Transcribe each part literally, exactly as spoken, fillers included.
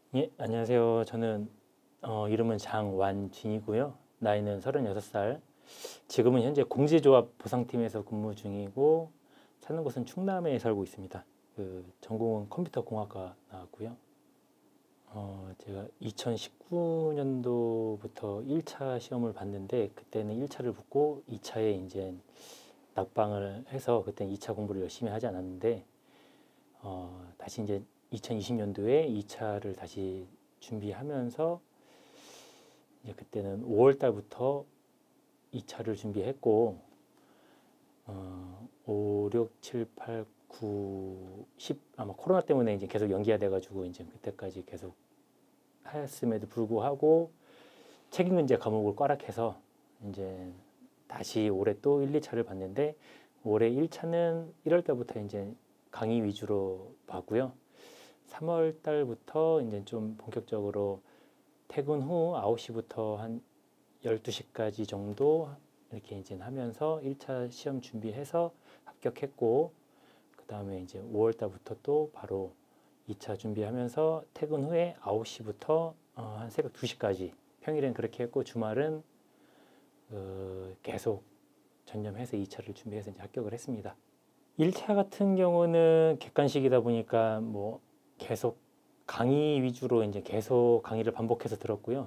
예, 안녕하세요. 저는 어, 이름은 장완진이고요. 나이는 서른여섯 살. 지금은 현재 공제조합 보상팀에서 근무 중이고 사는 곳은 충남에 살고 있습니다. 그 전공은 컴퓨터공학과 나왔고요. 어, 제가 이천십구 년도부터 일 차 시험을 봤는데 그때는 일 차를 붙고 이 차에 이제 낙방을 해서 그때 이 차 공부를 열심히 하지 않았는데 어, 다시 이제 이천이십 년도에 이 차를 다시 준비하면서 이제 그때는 오월 달부터 이 차를 준비했고 어, 오, 육, 칠, 팔, 구, 십 아마 코로나 때문에 이제 계속 연기가 돼가지고 이제 그때까지 계속 하였음에도 불구하고 책임근제 과목을 꽈락해서 이제 다시 올해 또 일, 이 차를 봤는데 올해 일 차는 일월 달부터 이제 강의 위주로 봤고요. 삼월 달부터 이제 좀 본격적으로 퇴근 후 아홉 시부터 한 열두 시까지 정도 이렇게 이제 하면서 일 차 시험 준비해서 합격했고 그 다음에 이제 오월 달부터 또 바로 이 차 준비하면서 퇴근 후에 아홉 시부터 어, 한 새벽 두 시까지 평일엔 그렇게 했고 주말은 어, 계속 전념해서 이 차를 준비해서 이제 합격을 했습니다. 일 차 같은 경우는 객관식이다 보니까 뭐 계속 강의 위주로 이제 계속 강의를 반복해서 들었고요.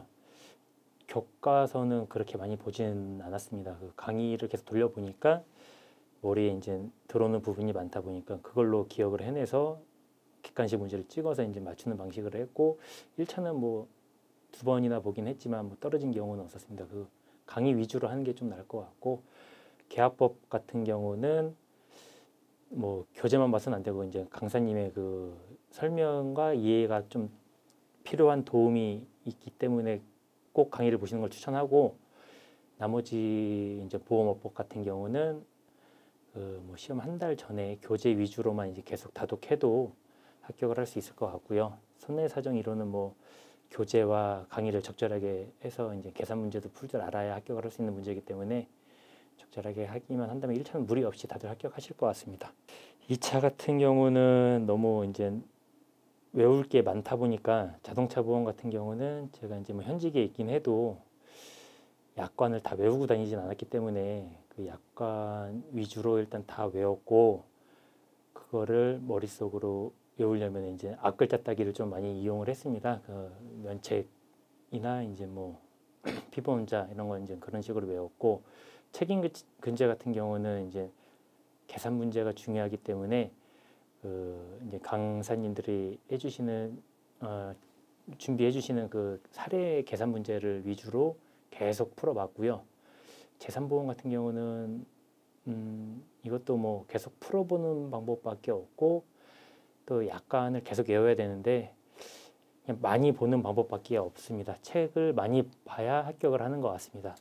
교과서는 그렇게 많이 보지는 않았습니다. 그 강의를 계속 돌려보니까 머리에 이제 들어오는 부분이 많다 보니까 그걸로 기억을 해내서 객관식 문제를 찍어서 이제 맞추는 방식으로 했고 일 차는 뭐 두 번이나 보긴 했지만 뭐 떨어진 경우는 없었습니다. 그 강의 위주로 하는 게 좀 나을 것 같고 계약법 같은 경우는 뭐 교재만 봐서는 안 되고 이제 강사님의 그 설명과 이해가 좀 필요한 도움이 있기 때문에 꼭 강의를 보시는 걸 추천하고 나머지 이제 보험업법 같은 경우는 그 뭐 시험 한 달 전에 교재 위주로만 이제 계속 다독해도 합격을 할 수 있을 것 같고요. 손해사정 이론은 뭐 교재와 강의를 적절하게 해서 이제 계산 문제도 풀 줄 알아야 합격을 할 수 있는 문제이기 때문에 적절하게 하기만 한다면 일 차는 무리 없이 다들 합격하실 것 같습니다. 이 차 같은 경우는 너무 이제 외울 게 많다 보니까 자동차 보험 같은 경우는 제가 이제 뭐 현직에 있긴 해도 약관을 다 외우고 다니진 않았기 때문에 그 약관 위주로 일단 다 외웠고 그거를 머릿속으로 외우려면 이제 앞글자 따기를 좀 많이 이용을 했습니다. 그 면책이나 이제 뭐 피보험자 이런 거 이제 그런 식으로 외웠고 책임 근제 같은 경우는 이제 계산 문제가 중요하기 때문에 그 이제 강사님들이 해주시는 어, 준비해 주시는 그 사례 계산 문제를 위주로 계속 풀어봤고요. 재산보험 같은 경우는 음, 이것도 뭐 계속 풀어보는 방법밖에 없고 또 약관을 계속 외워야 되는데 그냥 많이 보는 방법밖에 없습니다. 책을 많이 봐야 합격을 하는 것 같습니다.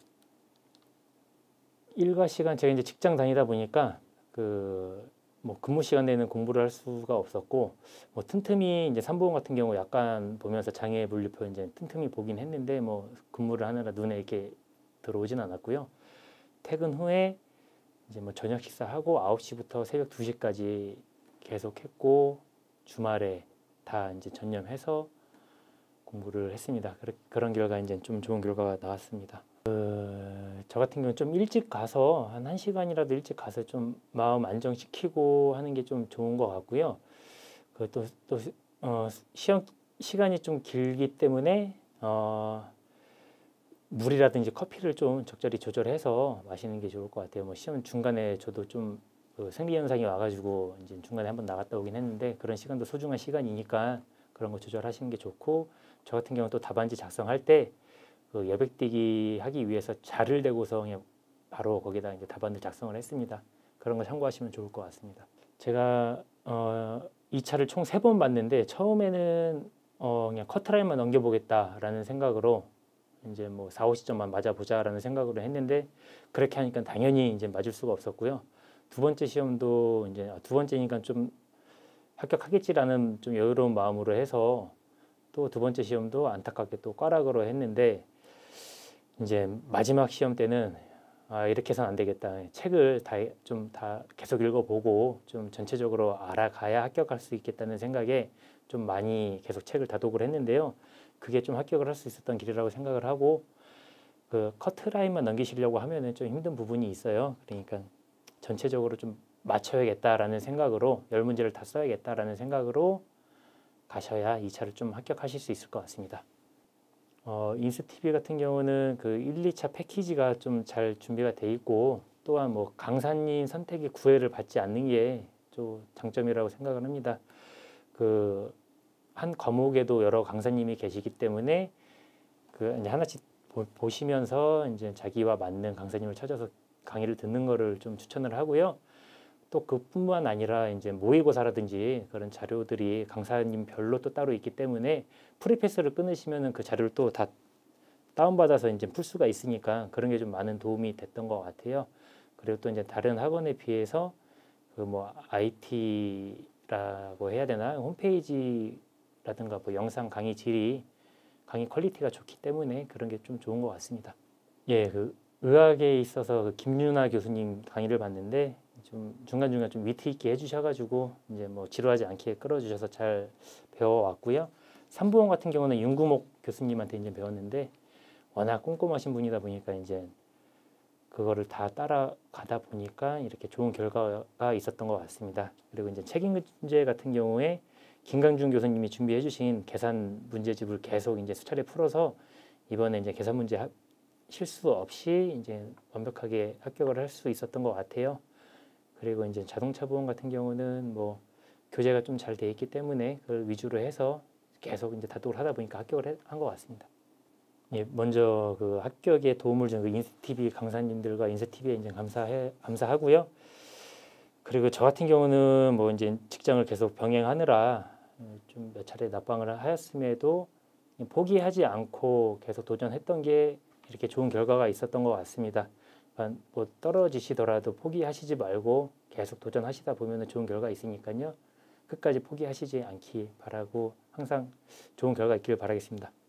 일과 시간 제가 이제 직장 다니다 보니까 그 뭐 근무 시간에는 공부를 할 수가 없었고 뭐 틈틈이 이제 삼보험 같은 경우 약간 보면서 장애 분류표 이제 틈틈이 보긴 했는데 뭐 근무를 하느라 눈에 이렇게 들어오진 않았고요. 퇴근 후에 이제 뭐 저녁 식사하고 아홉 시부터 새벽 두 시까지 계속했고 주말에 다 이제 전념해서 공부를 했습니다. 그런 결과 이제 좀 좋은 결과가 나왔습니다. 그, 저 같은 경우는 좀 일찍 가서 한 1시간이라도 일찍 가서 좀 마음 안정시키고 하는 게 좀 좋은 것 같고요. 그 또, 또 어, 시험 시간이 좀 길기 때문에 어, 물이라든지 커피를 좀 적절히 조절해서 마시는 게 좋을 것 같아요. 뭐 시험 중간에 저도 좀 그 생리 현상이 와가지고 이제 중간에 한번 나갔다 오긴 했는데 그런 시간도 소중한 시간이니까 그런 거 조절하시는 게 좋고 저 같은 경우는 또 답안지 작성할 때 그 여백뛰기 하기 위해서 자를 대고서 그냥 바로 거기다 이제 답안을 작성을 했습니다. 그런 거 참고하시면 좋을 것 같습니다. 제가 어, 이 차를 총 세 번 봤는데 처음에는 어, 그냥 커트라인만 넘겨보겠다라는 생각으로 이제 뭐 사, 오십 점만 맞아보자라는 생각으로 했는데 그렇게 하니까 당연히 이제 맞을 수가 없었고요. 두 번째 시험도 이제 두 번째니까 좀 합격하겠지라는 좀 여유로운 마음으로 해서 또 두 번째 시험도 안타깝게 또 꽈락으로 했는데 이제 마지막 시험 때는 아, 이렇게 해서는 안 되겠다. 책을 다 좀 다 계속 읽어보고 좀 전체적으로 알아가야 합격할 수 있겠다는 생각에 좀 많이 계속 책을 다독을 했는데요. 그게 좀 합격을 할 수 있었던 길이라고 생각을 하고 그 커트라인만 넘기시려고 하면은 좀 힘든 부분이 있어요. 그러니까 전체적으로 좀 맞춰야겠다라는 생각으로 열 문제를 다 써야겠다라는 생각으로 가셔야 이 차를 좀 합격하실 수 있을 것 같습니다. 어, 인스티비 같은 경우는 그 일, 이 차 패키지가 좀 잘 준비가 돼 있고 또한 뭐 강사님 선택의 구애를 받지 않는 게 좀 장점이라고 생각을 합니다. 그 한 과목에도 여러 강사님이 계시기 때문에 그 이제 하나씩 보, 보시면서 이제 자기와 맞는 강사님을 찾아서 강의를 듣는 거를 좀 추천을 하고요. 또 그뿐만 아니라 이제 모의고사라든지 그런 자료들이 강사님별로 또 따로 있기 때문에 프리패스를 끊으시면은 그 자료를 또 다 다운받아서 이제 풀 수가 있으니까 그런 게 좀 많은 도움이 됐던 것 같아요. 그리고 또 이제 다른 학원에 비해서 그 뭐 아이티라고 해야 되나 홈페이지라든가 뭐 영상 강의 질이 강의 퀄리티가 좋기 때문에 그런 게 좀 좋은 것 같습니다. 예, 그 의학에 있어서 그 김윤아 교수님 강의를 봤는데 좀 중간중간 좀 위트 있게 해주셔가지고 이제 뭐 지루하지 않게 끌어주셔서 잘 배워왔고요. 삼부원 같은 경우는 윤구목 교수님한테 이제 배웠는데 워낙 꼼꼼하신 분이다 보니까 이제 그거를 다 따라가다 보니까 이렇게 좋은 결과가 있었던 것 같습니다. 그리고 이제 책임 문제 같은 경우에 김강준 교수님이 준비해 주신 계산 문제집을 계속 이제 수차례 풀어서 이번에 이제 계산 문제 하, 실수 없이 이제 완벽하게 합격을 할 수 있었던 것 같아요. 그리고 이제 자동차 보험 같은 경우는 뭐 교재가 좀 잘 돼 있기 때문에 그걸 위주로 해서 계속 이제 다독을 하다 보니까 합격을 한 것 같습니다. 예, 먼저 그 합격에 도움을 준 그 인스티비 강사님들과 인스티비에 이제 감사해 감사하고요. 그리고 저 같은 경우는 뭐 이제 직장을 계속 병행하느라 좀 몇 차례 낙방을 하였음에도 포기하지 않고 계속 도전했던 게 이렇게 좋은 결과가 있었던 것 같습니다. 그러니까 뭐 떨어지시더라도 포기하시지 말고 계속 도전하시다 보면 좋은 결과 있으니까요. 끝까지 포기하시지 않기 바라고 항상 좋은 결과 있기를 바라겠습니다.